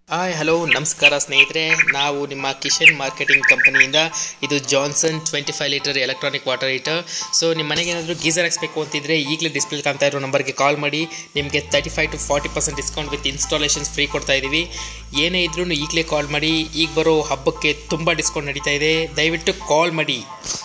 Hi hello ನಮಸ್ಕಾರ ಸ್ನೇಹಿತರೆ, ನಾವು ನಿಮ್ಮ ಕಿಶನ್ ಮಾರ್ಕೆಟಿಂಗ್ ಕಂಪನಿಯಿಂದ ಇದು Johnson 25 litre electronic water heater. So ನಿಮ್ಮ ಮನೆಗೆ ಏನಾದರೂ ಗೀಸರ್ ಹಾಕ್ಸ್ಬೇಕು ಅಂತಿದ್ರೆ ಈಗಲೇ ಡಿಸ್ಪ್ಲೇ ಕಾಣ್ತಾ ಇರೋ ನಂಬರ್ಗೆ ಕಾಲ್ ಮಾಡಿ. ನಿಮಗೆ 35 to 40% discount with installations free ಕೊಡ್ತಾ ಇದ್ದೀವಿ. ಏನೇ ಇದ್ರೂ ಈಗಲೇ ಕಾಲ್ ಮಾಡಿ. ಈಗ ಬರೋ ಹಬ್ಬಕ್ಕೆ ತುಂಬ ಡಿಸ್ಕೌಂಟ್ ನಡೀತಾ ಇದೆ, ದಯವಿಟ್ಟು ಕಾಲ್ ಮಾಡಿ.